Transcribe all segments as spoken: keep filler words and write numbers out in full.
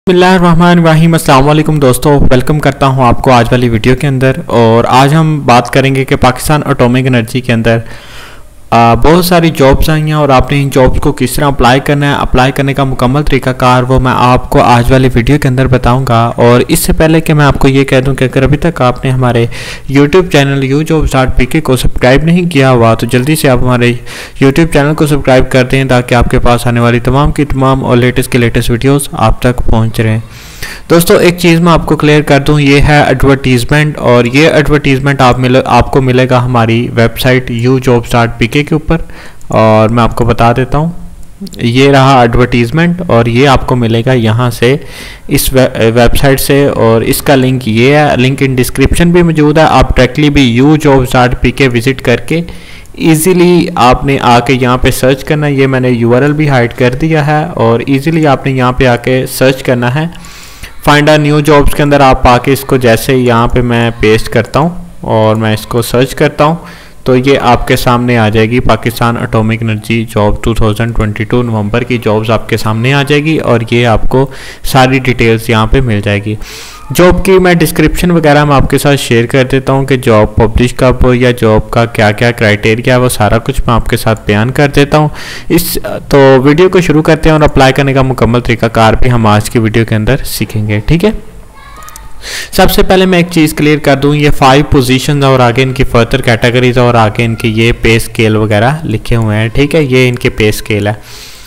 बिस्मिल्लाहिर्रहमानिर्रहीम। अस्सलाम वालेकुम दोस्तों, वेलकम करता हूं आपको आज वाली वीडियो के अंदर। और आज हम बात करेंगे कि पाकिस्तान एटॉमिक एनर्जी के अंदर आ, बहुत सारी जॉब्स आई हैं और आपने इन जॉब्स को किस तरह अप्लाई करना है, अप्लाई करने का मुकम्मल तरीकाकार वो मैं आपको आज वाली वीडियो के अंदर बताऊंगा। और इससे पहले कि मैं आपको ये कह दूं कि अगर अभी तक आपने हमारे YouTube channel U jobs dot P K को सब्सक्राइब नहीं किया हुआ तो जल्दी से आप हमारे यूट्यूब चैनल को सब्सक्राइब कर दें ताकि आपके पास आने वाली तमाम की तमाम और लेटेस्ट के लेटेस्ट वीडियोज़ आप तक पहुँच रहे हैं। दोस्तों एक चीज़ मैं आपको क्लियर कर दूं, ये है एडवर्टीज़मेंट और ये एडवर्टीज़मेंट आप मिले आपको मिलेगा हमारी website U jobs dot P K के ऊपर। और मैं आपको बता देता हूं, ये रहा एडवर्टीज़मेंट और ये आपको मिलेगा यहाँ से इस वे, वेबसाइट से। और इसका लिंक ये है, लिंक इन डिस्क्रिप्शन भी मौजूद है। आप डायरेक्टली भी U jobs dot P K visit करके ईज़िली आपने आके यहाँ पे सर्च करना है। ये मैंने यू आर एल भी हाइड कर दिया है और ईज़िली आपने यहाँ पे आके सर्च करना है। फाइंड आ न्यू जॉब्स के अंदर आप आके इसको जैसे यहाँ पे मैं पेस्ट करता हूँ और मैं इसको सर्च करता हूँ तो ये आपके सामने आ जाएगी। पाकिस्तान एटॉमिक एनर्जी जॉब दो हज़ार बाईस नवंबर की जॉब्स आपके सामने आ जाएगी और ये आपको सारी डिटेल्स यहाँ पे मिल जाएगी। जॉब की मैं डिस्क्रिप्शन वगैरह मैं आपके साथ शेयर कर देता हूँ कि जॉब पब्लिश कब हो या जॉब का क्या क्या क्राइटेरिया है, वो सारा कुछ मैं आपके साथ बयान कर देता हूँ। इस तो वीडियो को शुरू करते हैं और अप्लाई करने का मुकम्मल तरीकाकार भी हम आज की वीडियो के अंदर सीखेंगे, ठीक है। सबसे पहले मैं एक चीज़ क्लियर कर दूं, ये फाइव पोजीशंस और आगे इनकी फर्दर कैटेगरीज और आगे इनके ये पे स्केल वगैरह लिखे हुए हैं, ठीक है। ये इनके पे स्केल है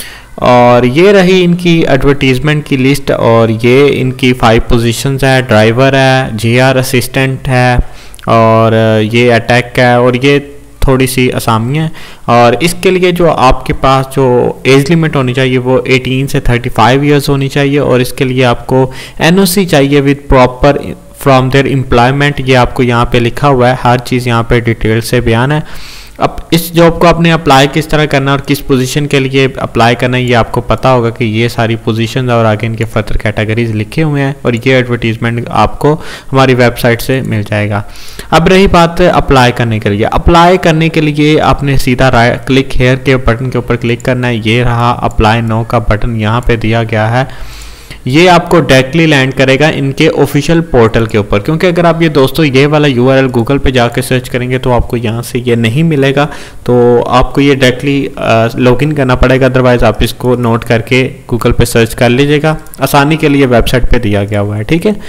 और ये रही इनकी एडवर्टीज़मेंट की लिस्ट और ये इनकी फाइव पोजीशंस है। ड्राइवर है, जी आर असिस्टेंट है और ये अटैक है और ये थोड़ी सी असामी है। और इसके लिए जो आपके पास जो एज लिमिट होनी चाहिए वो अठारह से पैंतीस इयर्स होनी चाहिए और इसके लिए आपको एन ओ सी चाहिए with proper from there employment. ये आपको यहाँ पे लिखा हुआ है, हर चीज़ यहाँ पे डिटेल से बयान है। अब इस जॉब को आपने अप्लाई किस तरह करना और किस पोजीशन के लिए अप्लाई करना है ये आपको पता होगा कि ये सारी पोजीशंस और आगे इनके फर्दर कैटेगरीज लिखे हुए हैं और ये एडवर्टीजमेंट आपको हमारी वेबसाइट से मिल जाएगा। अब रही बात अप्लाई करने के लिए, अप्लाई करने के लिए आपने सीधा राइट क्लिक हेयर के बटन के ऊपर क्लिक करना है। ये रहा अप्लाई नो का बटन यहाँ पे दिया गया है। ये आपको डायरेक्टली लैंड करेगा इनके ऑफिशियल पोर्टल के ऊपर, क्योंकि अगर आप ये दोस्तों ये वाला यूआरएल गूगल पे जाके सर्च करेंगे तो आपको यहाँ से ये नहीं मिलेगा, तो आपको ये डायरेक्टली लॉगिन करना पड़ेगा। अदरवाइज आप इसको नोट करके गूगल पे सर्च कर लीजिएगा, आसानी के लिए वेबसाइट पे दिया गया हुआ है, ठीक है।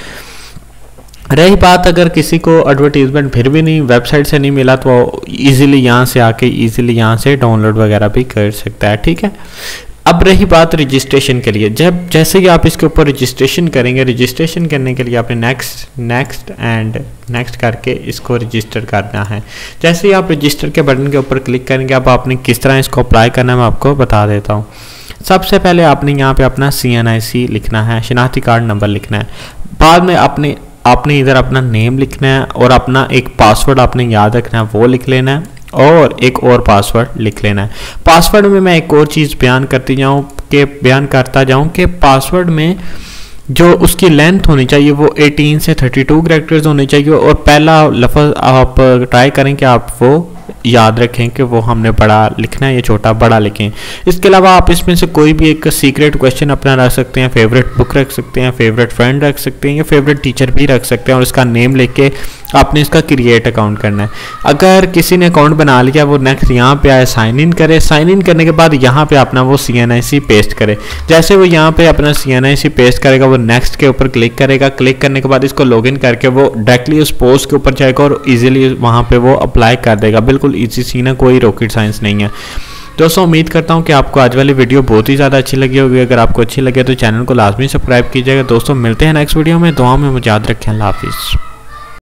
रही बात अगर किसी को एडवर्टीजमेंट फिर भी नहीं वेबसाइट से नहीं मिला तो ईजिली यहाँ से आके ईजिली यहाँ से डाउनलोड वगैरह भी कर सकता है, ठीक है। अब रही बात रजिस्ट्रेशन के लिए, जब जैसे कि आप इसके ऊपर रजिस्ट्रेशन करेंगे, रजिस्ट्रेशन करने के लिए आपने नेक्स्ट नेक्स्ट एंड नेक्स्ट करके इसको रजिस्टर करना है। जैसे ही आप रजिस्टर के बटन के ऊपर क्लिक करेंगे, अब आपने किस तरह इसको अप्लाई करना है मैं आपको बता देता हूँ। सबसे पहले आपने यहाँ पे अपना सी एन आई सी लिखना है, शनाख्ती कार्ड नंबर लिखना है। बाद में आपने आपने इधर अपना नेम लिखना है और अपना एक पासवर्ड आपने याद रखना है, वो लिख लेना है और एक और पासवर्ड लिख लेना है। पासवर्ड में मैं एक और चीज़ बयान करती जाऊँ कि बयान करता जाऊँ कि पासवर्ड में जो उसकी लेंथ होनी चाहिए वो अठारह से बत्तीस कैरेक्टर्स होने चाहिए और पहला लफ्ज़ आप ट्राई करें कि आप वो याद रखें कि वो हमने बड़ा लिखना है या छोटा बड़ा लिखें। इसके अलावा आप इसमें से कोई भी एक सीक्रेट क्वेश्चन अपना रख सकते हैं, फेवरेट बुक रख सकते हैं, फेवरेट फ्रेंड रख सकते हैं या फेवरेट टीचर भी रख सकते हैं और इसका नेम लिख के आपने इसका क्रिएट अकाउंट करना है। अगर किसी ने अकाउंट बना लिया वो नेक्स्ट यहाँ पे आए साइन इन करे, साइन इन करने के बाद यहाँ पे अपना वो सी एन आई सी पेस्ट करे। जैसे वो यहाँ पे अपना सी एन आई सी पेस्ट करेगा वो नेक्स्ट के ऊपर क्लिक करेगा। क्लिक करने के बाद इसको लॉगिन करके वो डायरेक्टली उस पोस्ट के ऊपर जाएगा और इजीली वहाँ पे वो अप्लाई कर देगा। बिल्कुल इजी सीन है, कोई रॉकेट साइंस नहीं है। दोस्तों उम्मीद करता हूँ कि आपको आज वाली वीडियो बहुत ही ज़्यादा अच्छी लगी होगी। अगर आपको अच्छी लगे तो चैनल को लाजमी सब्सक्राइब कीजिएगा। दोस्तों मिलते हैं नेक्स्ट वीडियो में, दुआ में मुझे याद रखें। अल्लाह हाफिज़।